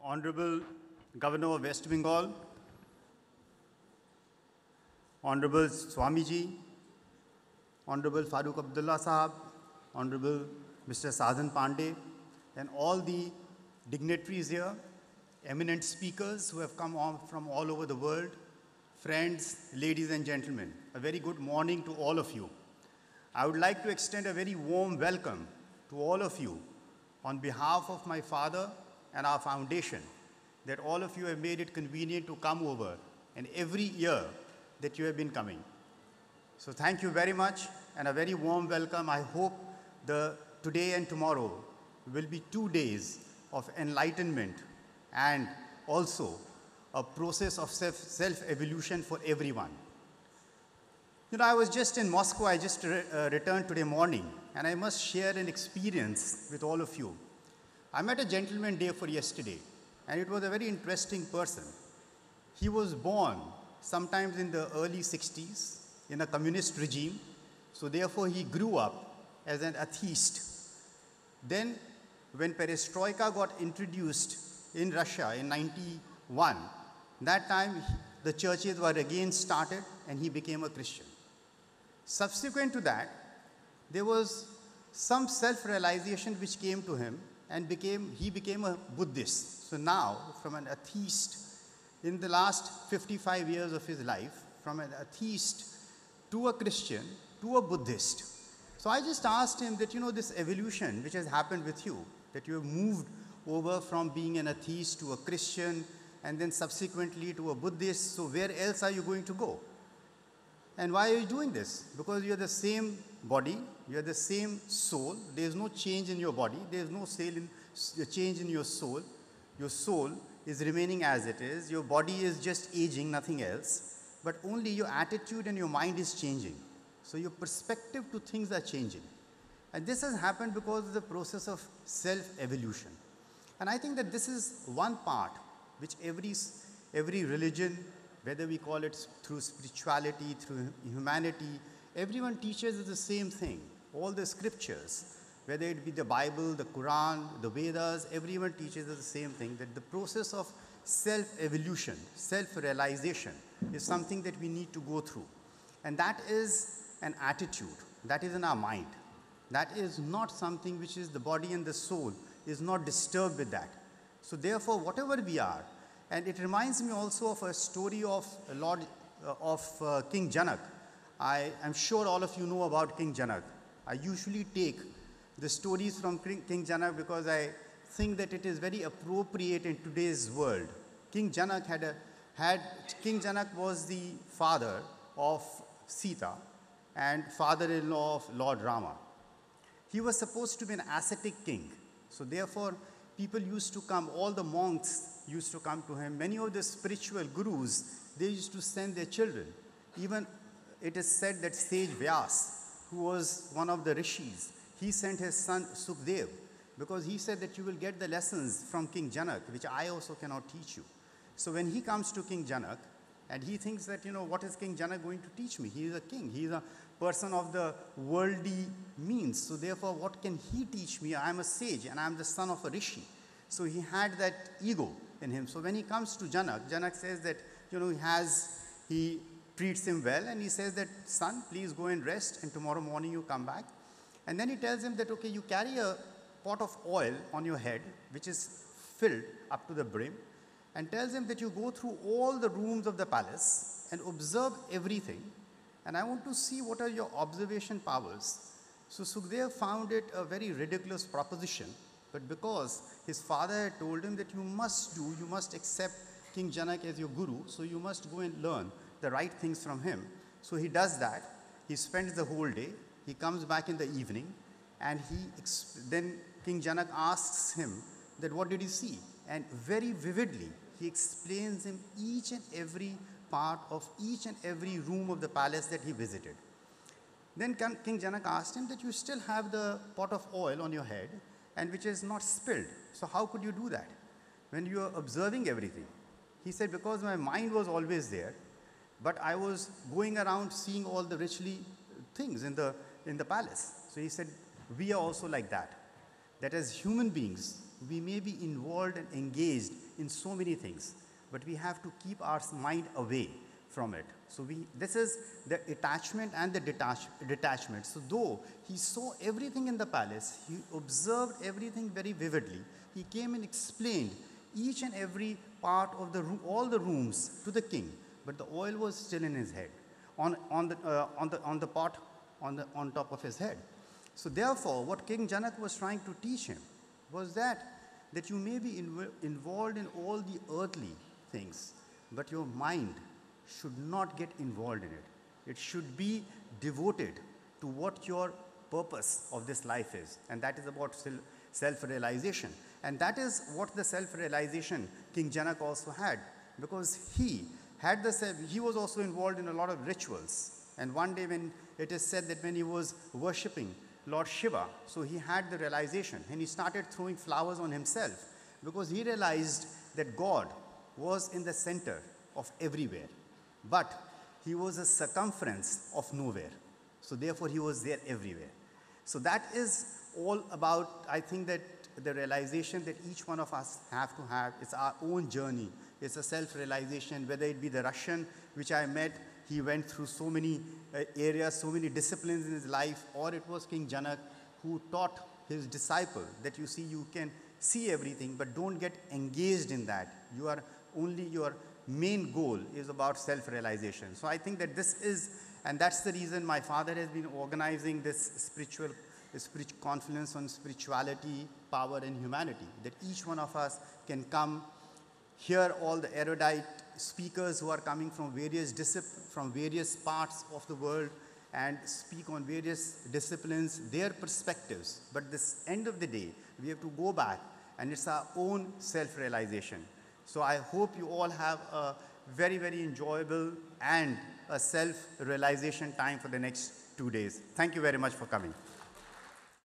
Honorable Governor of West Bengal, Honorable Swamiji, Honorable Farooq Abdullah Sahab, Honorable Mr. Sadhan Pandey, and all the dignitaries here, eminent speakers who have come on from all over the world, friends, ladies and gentlemen, a very good morning to all of you. I would like to extend a very warm welcome to all of you on behalf of my father and our foundation, that all of you have made it convenient to come over, and every year that you have been coming. So thank you very much and a very warm welcome. I hope today and tomorrow will be 2 days of enlightenment and also a process of self-evolution for everyone. You know, I was just in Moscow. I just returned today morning, and I must share an experience with all of you. I met a gentleman day for yesterday, and it was a very interesting person. He was born sometimes in the early 60s in a communist regime, so therefore he grew up as an atheist. Then when perestroika got introduced in Russia in 91, that time the churches were again started and he became a Christian. Subsequent to that, there was some self-realization which came to him, and he became a Buddhist. So now, from an atheist, in the last 55 years of his life, from an atheist to a Christian to a Buddhist. So I just asked him that, you know, this evolution which has happened with you, that you have moved over from being an atheist to a Christian and then subsequently to a Buddhist, so where else are you going to go? And why are you doing this? Because you're the same body, you're the same soul. There's no change in your body. There's no change in your soul. Your soul is remaining as it is. Your body is just aging, nothing else. But only your attitude and your mind is changing. So your perspective to things are changing. And this has happened because of the process of self-evolution. And I think that this is one part which every religion, whether we call it through spirituality, through humanity, everyone teaches us the same thing. All the scriptures, whether it be the Bible, the Quran, the Vedas, everyone teaches us the same thing, that the process of self-evolution, self-realization is something that we need to go through. And that is an attitude. That is in our mind. That is not something which is the body and the soul is not disturbed with that. So therefore, whatever we are, and it reminds me also of a story of King Janak. I am sure all of you know about King Janak. I usually take the stories from King Janak because I think that it is very appropriate in today's world. King Janak was the father of Sita and father-in-law of Lord Rama. He was supposed to be an ascetic king. So therefore, people used to come, all the monks used to come to him. Many of the spiritual gurus, they used to send their children. Even it is said that sage Vyas, who was one of the rishis, he sent his son Sukdev because he said that you will get the lessons from King Janak, which I also cannot teach you. So when he comes to King Janak, and he thinks that, you know, what is King Janak going to teach me? He is a king. He is a person of the worldly means. So therefore, what can he teach me? I am a sage and I am the son of a rishi. So he had that ego in him. So when he comes to Janak, Janak says that, you know, he treats him well, and he says that, son, please go and rest, and tomorrow morning you come back. And then he tells him that, okay, you carry a pot of oil on your head, which is filled up to the brim, and tells him that you go through all the rooms of the palace and observe everything, and I want to see what are your observation powers. So Sukdev found it a very ridiculous proposition, but because his father had told him that you must accept King Janak as your guru, so you must go and learn the right things from him. So he does that. He spends the whole day. He comes back in the evening, and then King Janak asks him that what did he see? And very vividly, he explains him each and every part of each and every room of the palace that he visited. Then King Janak asked him that you still have the pot of oil on your head and which is not spilled. So how could you do that when you are observing everything? He said, because my mind was always there, but I was going around seeing all the richly things in the palace. So he said, we are also like that. That as human beings, we may be involved and engaged in so many things, but we have to keep our mind away from it. So this is the attachment and the detachment. So though he saw everything in the palace, he observed everything very vividly, he came and explained each and every part of the room, all the rooms to the king, but the oil was still in his head, on the pot, on top of his head. So therefore, what King Janak was trying to teach him was that you may be involved in all the earthly things, but your mind should not get involved in it. It should be devoted to what your purpose of this life is, and that is about self-realization. And that is what the self-realization King Janak also had, because he was also involved in a lot of rituals. And one day, when it is said that when he was worshipping Lord Shiva, so he had the realization, and he started throwing flowers on himself, because he realized that God was in the center of everywhere, but he was a circumference of nowhere. So therefore, he was there everywhere. So that is all about, I think, that the realization that each one of us have to have. It's our own journey. It's a self-realization, whether it be the Russian, which I met, he went through so many areas, so many disciplines in his life, or it was King Janak who taught his disciple that you can see everything, but don't get engaged in that. Your main goal is about self-realization. So I think that this is, and that's the reason my father has been organizing this spiritual confluence on spirituality, power, and humanity, that each one of us can come, hear all the erudite speakers who are coming from various parts of the world and speak on various disciplines, their perspectives. But this end of the day, we have to go back, and it's our own self-realization. So I hope you all have a very, very enjoyable and a self-realization time for the next 2 days. Thank you very much for coming.